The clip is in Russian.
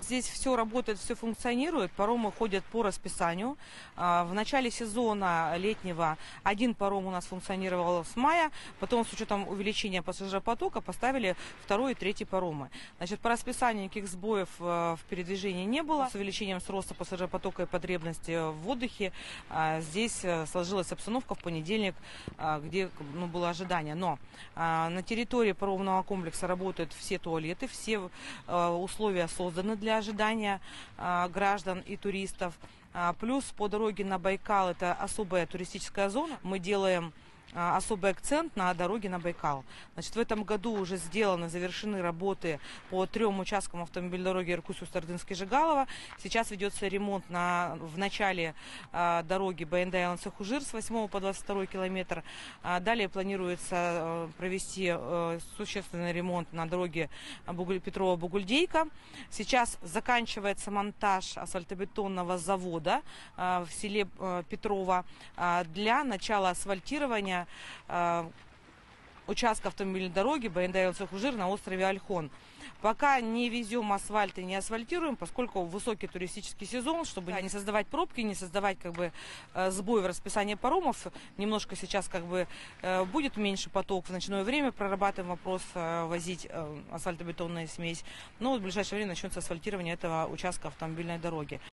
Здесь все работает, все функционирует, паромы ходят по расписанию. В начале сезона летнего один паром у нас функционировал с мая, потом с учетом увеличения пассажиропотока поставили второй и третий паромы. Значит, по расписанию никаких сбоев в передвижении не было. С увеличением роста пассажиропотока и потребности в отдыхе здесь сложилась обстановка в понедельник, где было ожидание. Но на территории паромного комплекса работают все туалеты, все условия созданы для ожидания граждан и туристов. Плюс по дороге на Байкал, это особая туристическая зона, мы делаем особый акцент на дороге на Байкал. Значит, в этом году уже завершены работы по 3 участкам автомобильной дороги Иркутск-Устардынский-Жигалово. Сейчас ведется ремонт в начале дороги Баяндай-Алансу-Хужир с 8 по 22 километр. Далее планируется провести существенный ремонт на дороге Петрова-Бугульдейка. Сейчас заканчивается монтаж асфальтобетонного завода в селе Петрова для начала асфальтирования участка автомобильной дороги Баяндай-Алансу-Хужир на острове Ольхон. Пока не везем асфальт и не асфальтируем, поскольку высокий туристический сезон, чтобы не создавать пробки, не создавать сбой в расписании паромов. Немножко сейчас будет меньше поток в ночное время, прорабатываем вопрос возить асфальтобетонную смесь. Но в ближайшее время начнется асфальтирование этого участка автомобильной дороги.